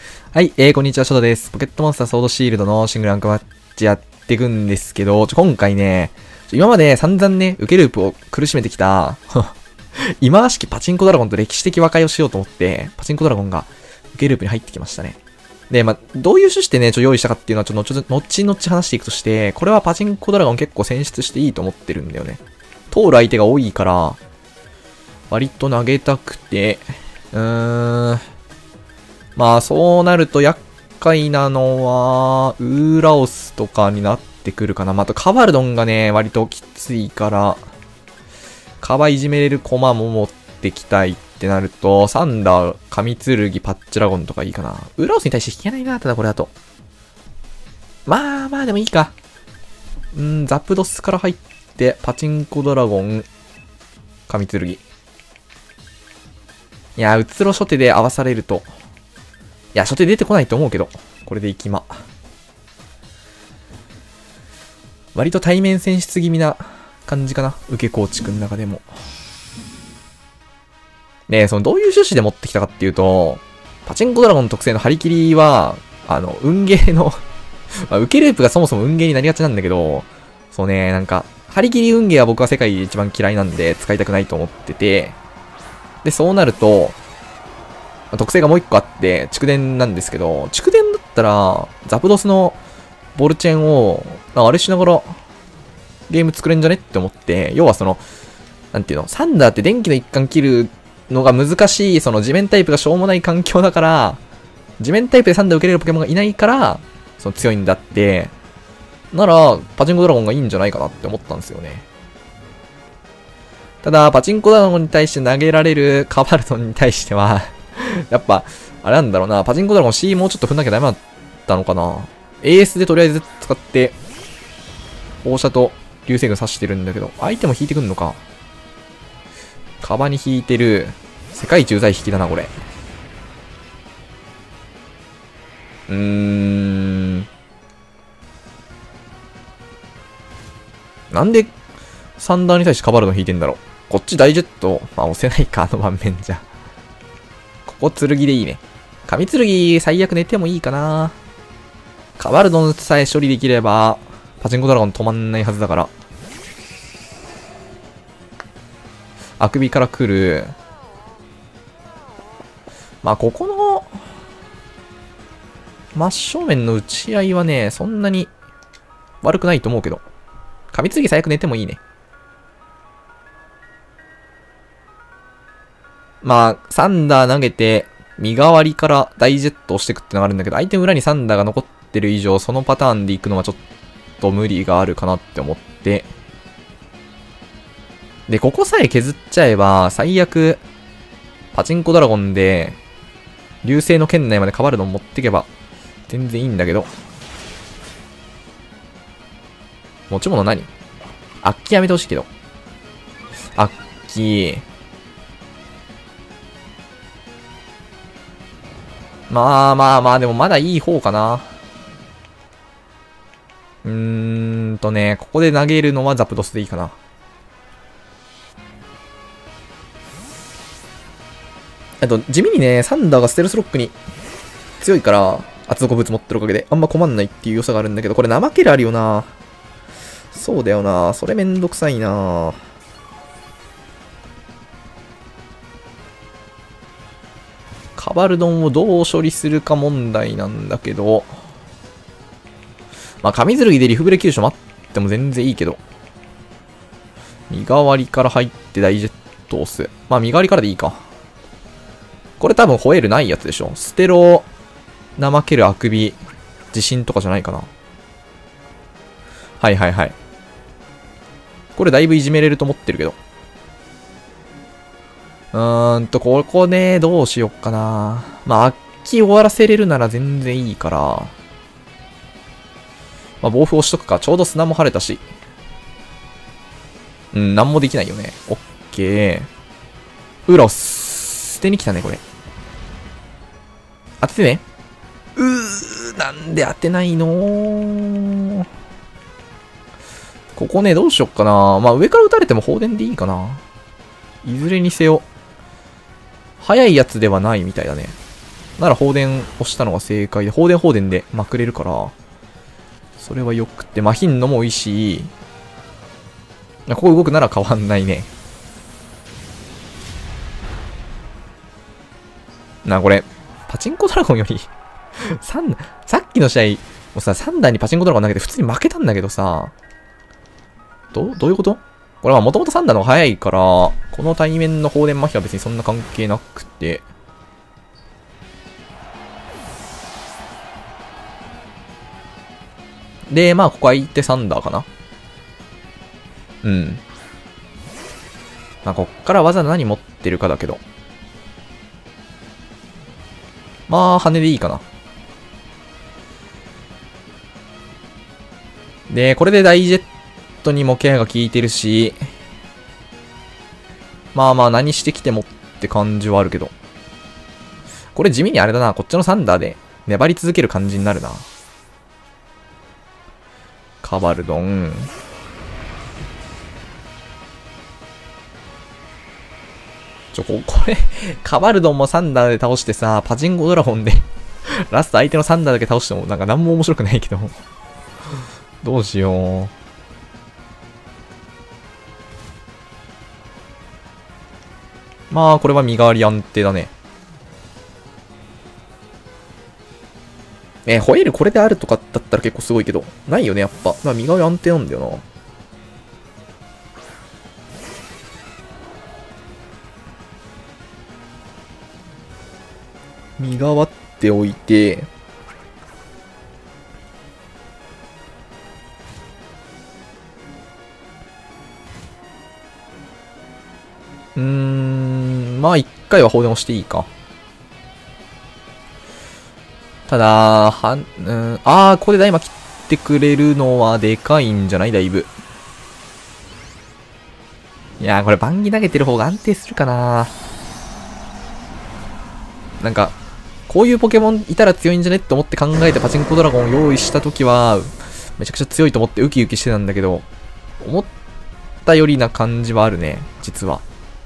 はい、こんにちは、ショトです。ポケットモンスターソードシールドのシングルランクマッチやっていくんですけど、今回ね、今まで散々ね、受けループを苦しめてきた、忌まわしきパチンコドラゴンと歴史的和解をしようと思って、パチンコドラゴンが受けループに入ってきましたね。で、どういう趣旨でね、用意したかっていうのは後々話していくとして、これはパチンコドラゴン結構選出していいと思ってるんだよね。通る相手が多いから、割と投げたくて、まあそうなると厄介なのは、ウーラオスとかになってくるかな。あとカバルドンがね、割ときついから、カバいじめれるコマも持ってきたいってなると、サンダー、神剣、パッチラゴンとかいいかな。ウーラオスに対して引けないな、ただこれだと。まあでもいいか。ザプドスから入って、パチンコドラゴン、神剣。いや、うつろ初手で合わされると、いや、初手出てこないと思うけど。これでいきま。割と対面選出気味な感じかな。受け構築の中でも。で、どういう趣旨で持ってきたかっていうと、パチンコドラゴン特製の張り切りは、運ゲーの受けループがそもそも運ゲーになりがちなんだけど、そうね、張り切り運ゲーは僕は世界で一番嫌いなんで使いたくないと思ってて、で、そうなると、特性がもう一個あって、蓄電なんですけど、蓄電だったら、ザプドスのボルチェンを、あれしながら、ゲーム作れんじゃねって思って、要はなんていうの、サンダーって電気の一環切るのが難しい、地面タイプがしょうもない環境だから、地面タイプでサンダー受けれるポケモンがいないから、強いんだって、なら、パチンコドラゴンがいいんじゃないかなって思ったんですよね。ただ、パチンコドラゴンに対して投げられるカバルトンに対しては、やっぱ、あれなんだろうな、パチンコドラゴン C もうちょっと踏んなきゃダメだったのかな。AS でとりあえず使って、放射と流星群刺してるんだけど、相手も引いてくんのか。カバに引いてる、世界一うざい引きだな、これ。なんで、サンダーに対してカバルドン引いてんだろう。こっち大ジェット、押せないか、あの盤面じゃ。ここ剣でいいね。神剣最悪寝てもいいかな。カバルドンさえ処理できれば、パチンコドラゴン止まんないはずだから。あくびから来る。ここの、真正面の打ち合いはね、そんなに悪くないと思うけど。神剣最悪寝てもいいね。サンダー投げて、身代わりから大ジェットをしていくってのがあるんだけど、相手の裏にサンダーが残ってる以上、そのパターンで行くのはちょっと無理があるかなって思って。で、ここさえ削っちゃえば、最悪、パチンコドラゴンで、流星の圏内までカバルドン持ってけば、全然いいんだけど。持ち物何？アッキーやめてほしいけど。アッキー。でもまだいい方かな。ここで投げるのはザプドスでいいかな。地味にね、サンダーがステルスロックに強いから、厚底物持ってるおかげで、あんま困んないっていう良さがあるんだけど、これ怠けるあるよな。そうだよな。それめんどくさいな。カバルドンをどう処理するか問題なんだけど、神剣でリフブレ急所待っても全然いいけど、身代わりから入って大ジェットを押す。身代わりからでいいか。これ多分ホエールないやつでしょ。ステロ、怠けるあくび、地震とかじゃないかな。はい。これだいぶいじめれると思ってるけど。ここね、どうしよっかな。アッキー終わらせれるなら全然いいから。暴風押しとくか。ちょうど砂も晴れたし。なんもできないよね。オッケー。ウロス。捨てに来たね、これ。当ててね。なんで当てないの？ここね、どうしよっかな。上から撃たれても放電でいいかな。いずれにせよ。速いやつではないみたいだね。 なら放電押したのが正解で、放電でまくれるから、それはよくて、マヒンのもいいし、ここ動くなら変わんないね。これ、パチンコドラゴンよりさっきの試合、もうさ、3段にパチンコドラゴン投げて普通に負けたんだけどさ、どういうこと？これはもともと3段の方が早いから、この対面の放電麻痺は別にそんな関係なくて、で、まあ、ここ相手サンダーかな。うん。まあ、こっから技何持ってるかだけど。まあ、羽でいいかな。で、これでダイジェットにもケアが効いてるし、まあまあ、何してきてもって感じはあるけど。これ地味にあれだな。こっちのサンダーで粘り続ける感じになるな。カバルドン。これ、カバルドンもサンダーで倒してさ、パチンコドラゴンでラスト相手のサンダーだけ倒してもなんか何も面白くないけどどうしよう。まあ、これは身代わり安定だね。ホエールこれであるとかだったら結構すごいけど、ないよね、やっぱ。まあ、身代わり安定なんだよな。身代わっておいて、まあ一回は放電をしていいか。ただ、ここでダイマ切ってくれるのはでかいんじゃないだいぶ。いやー、これバンギ投げてる方が安定するかな。なんか、こういうポケモンいたら強いんじゃねって思って考えてパチンコドラゴンを用意したときは、めちゃくちゃ強いと思ってウキウキしてたんだけど、思ったよりな感じはあるね、実は。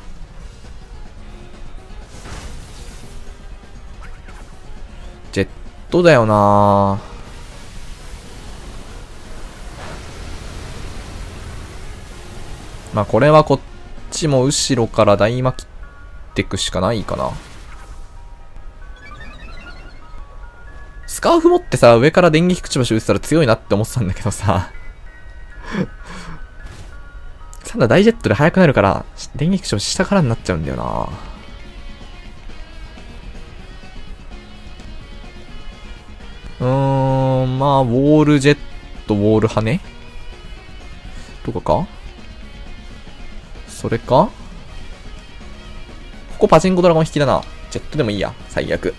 ジェットだよな。まあこれはこっちも後ろから大魔切ってくしかないかな。スカーフ持ってさ、上から電撃くちばし打ってたら強いなって思ってたんだけどさサンダーダイジェットで速くなるから、電撃くちばし下からになっちゃうんだよな。まあ、ウォールジェット、ウォール羽とかかそれかここパチンコドラゴン引きだな。ジェットでもいいや。最悪。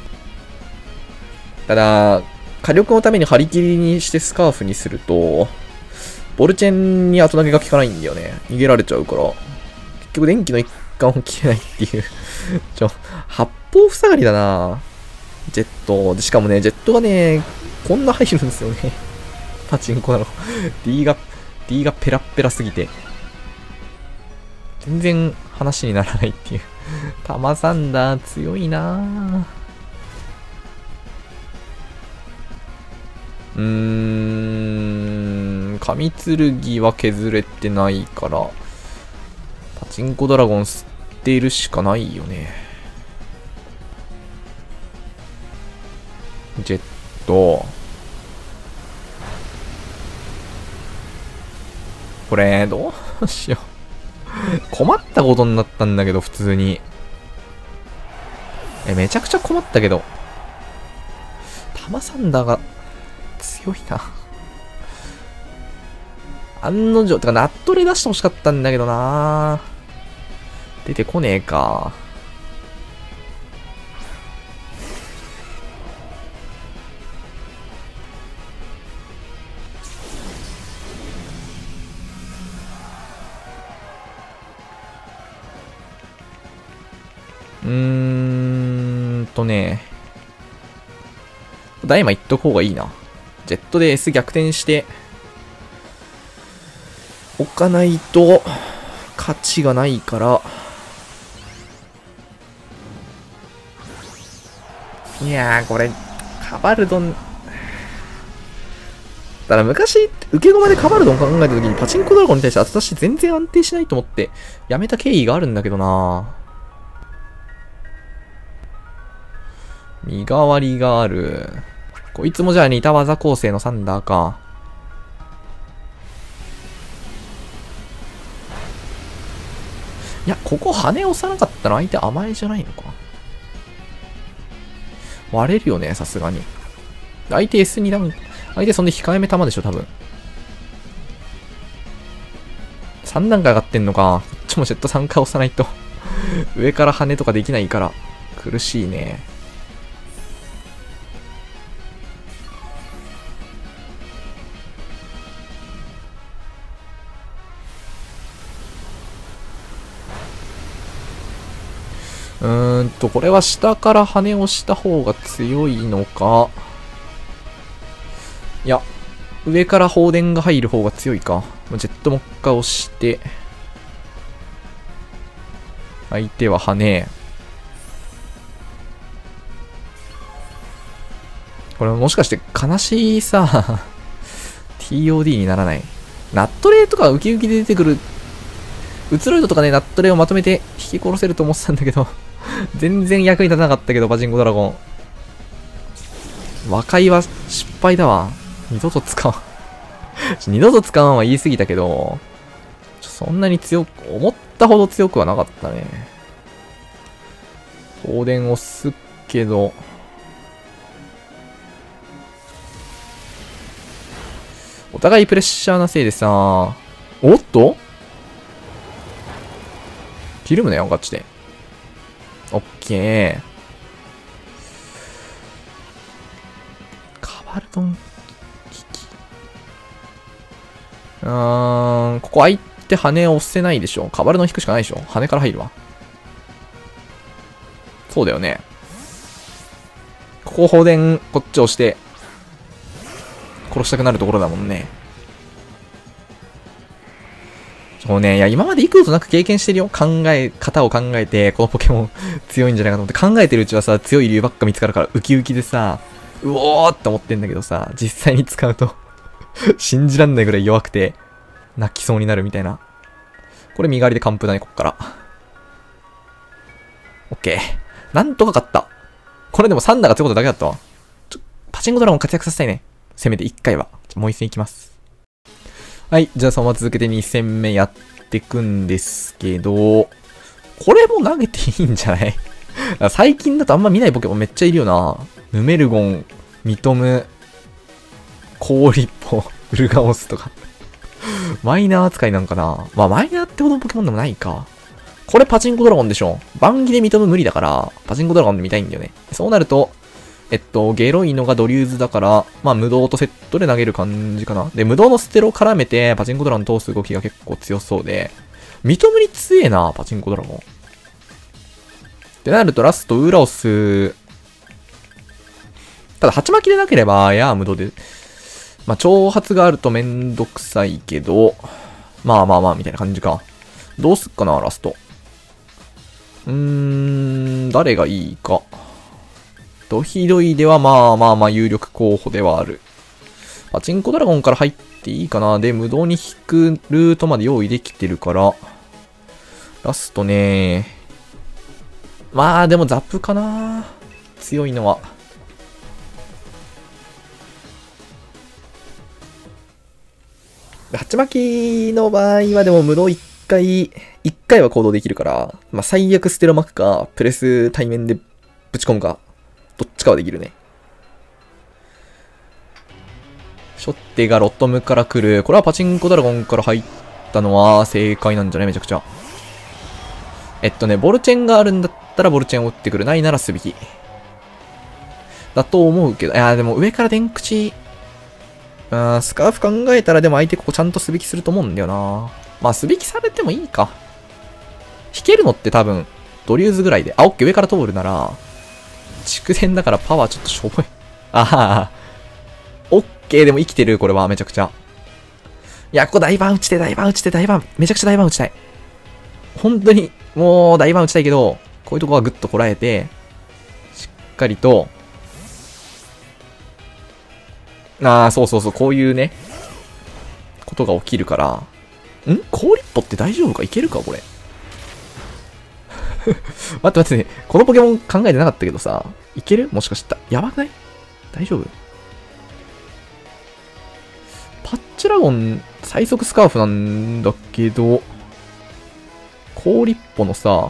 ただ、火力のために張り切りにしてスカーフにすると、ボルチェンに後投げが効かないんだよね。逃げられちゃうから。結局電気の一環を切れないっていう八方塞がりだな。ジェット。でしかもね、ジェットがね、こんな入るんですよね。パチンコだろ。D がペラッペラすぎて。全然話にならないっていう。タマサンダー強いなぁ。神剣は削れてないから、パチンコドラゴン吸っているしかないよね。ジェット。これ、どうしよう。困ったことになったんだけど、普通に。めちゃくちゃ困ったけど。タマサンダーが強いな。案の定、てか、ナットレ出してほしかったんだけどな。出てこねえか。ダイマいっとく方がいいな。ジェットで S 逆転して置かないと勝ちがないから。 いやー、これ、カバルドン。だから昔、受け駒でカバルドン考えた時にパチンコドラゴンに対して私全然安定しないと思って、やめた経緯があるんだけどな。身代わりがある。こいつもじゃあ似た技構成のサンダーか。いや、ここ羽押さなかったら相手甘えじゃないのか。割れるよね、さすがに。相手 S2 ダウン、相手そんで控えめ球でしょ、多分。3段階上がってんのか。こっちもジェット3回押さないと。上から羽とかできないから。苦しいね。これは下から羽をした方が強いのか。いや、上から放電が入る方が強いか。ジェットもう一回押して。相手は羽。これもしかして悲しいさ、TOD にならない。ナットレイとかウキウキで出てくる。ウツロイドとかね、ナットレイをまとめて引き殺せると思ってたんだけど、全然役に立たなかったけど、パチンコドラゴン。和解は失敗だわ。二度と使わん。二度と使わんは言い過ぎたけど、そんなに強く、思ったほど強くはなかったね。放電押すけど、お互いプレッシャーなせいでさ、おっとひるむねよ、ガチで。オッケー。カバルドン危機。ここ相手羽押せないでしょ。カバルドン引くしかないでしょ。羽から入るわ。そうだよね。ここ放電、こっち押して、殺したくなるところだもんね。そうね、いや、今まで幾度となく経験してるよ。型を考えて、このポケモン強いんじゃないかと思って考えてるうちはさ、強い理由ばっか見つかるからウキウキでさ、うおーって思ってんだけどさ、実際に使うと信じらんないぐらい弱くて、泣きそうになるみたいな。これ身代わりで完封だね、こっから。オッケー。なんとか勝った。これでもサンダーが強いことだけだったわ。パチンコドラゴン活躍させたいね。せめて1回は。もう一戦いきます。はい。じゃあそのまま続けて2戦目やってくんですけど、これも投げていいんじゃない最近だとあんま見ないポケモンめっちゃいるよな。ヌメルゴン、ミトム、コーリッポ、ウルガオスとか。マイナー扱いなんかな。まあマイナーってほどのポケモンでもないか。これパチンコドラゴンでしょ。バンギでミトム無理だから、パチンコドラゴンで見たいんだよね。そうなると、ゲロイノがドリューズだから、まあ、無道とセットで投げる感じかな。で、無道のステロを絡めて、パチンコドラゴン通す動きが結構強そうで、ミトムに強えな、パチンコドラゴン。ってなると、ラスト、ウーラオス。ただ、鉢巻きでなければ、無道で。まあ、挑発があるとめんどくさいけど、まあ、みたいな感じか。どうすっかな、ラスト。誰がいいか。ドヒドイではまあ有力候補ではある。パチンコドラゴンから入っていいかな。で、無道に引くルートまで用意できてるから。ラストね。まあでもザップかな。強いのは。鉢巻きの場合はでも無道1回は行動できるから、まあ最悪ステロ巻くか、プレス対面でぶち込むか。どっちかはできるね。初手がロットムから来る。これはパチンコドラゴンから入ったのは正解なんじゃないめちゃくちゃ。ボルチェンがあるんだったらボルチェンを打ってくる。ないなら素引き。だと思うけど。いや、でも上から電口。スカーフ考えたらでも相手ここちゃんと素引きすると思うんだよな。まあ素引きされてもいいか。引けるのって多分、ドリューズぐらいで。オッケー上から通るなら、蓄電だからパワーちょっとしょぼい。オッケーでも生きてる、これはめちゃくちゃ。いや、ここ大番打ちて、めちゃくちゃ大番打ちたい。本当に、もう大番打ちたいけど、こういうとこはグッとこらえて、しっかりと、 ああ、そうそうそう、こういうね、ことが起きるから。氷っぽって大丈夫か？いけるかこれ。待って待ってね。このポケモン考えてなかったけどさ、いける？もしかしたら。やばくない？大丈夫？パッチュラゴン、最速スカーフなんだけど、氷っぽのさ、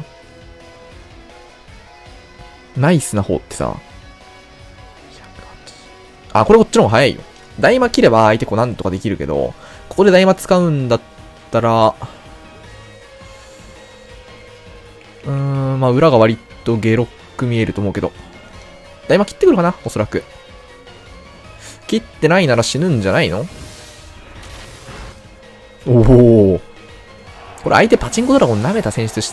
ナイスな方ってさ、あ、これこっちの方が早いよ。大魔切れば相手こうなんとかできるけど、ここで大魔使うんだったら、まあ裏が割とゲロック見えると思うけど。大魔切ってくるかなおそらく。切ってないなら死ぬんじゃないの？おお。これ相手パチンコドラゴン舐めた選出して、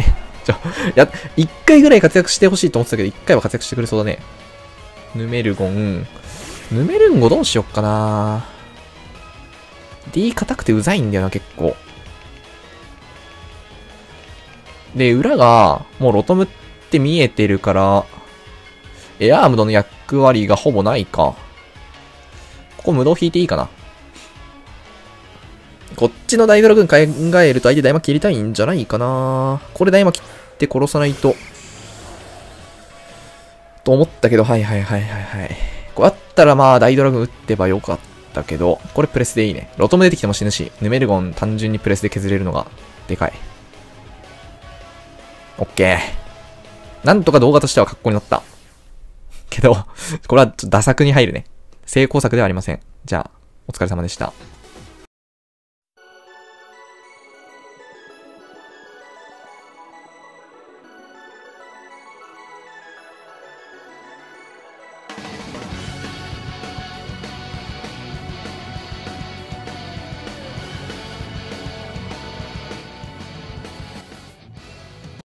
一回ぐらい活躍してほしいと思ってたけど、一回は活躍してくれそうだね。ヌメルゴンどうしよっかな。D 硬くてうざいんだよな、結構。で、裏が、もうロトムって見えてるから、エアームドの役割がほぼないか。ここ無道引いていいかな。こっちの大ドラ軍考えると相手大魔切りたいんじゃないかな。これ大魔切って殺さないと。と思ったけど、はい。こうあったらまあ大ドラ軍撃ってばよかったけど、これプレスでいいね。ロトム出てきても死ぬし、ヌメルゴン単純にプレスで削れるのがでかい。オッケー。なんとか動画としては格好になった。けど、これはちょっとダ作に入るね。成功作ではありません。じゃあ、お疲れ様でした。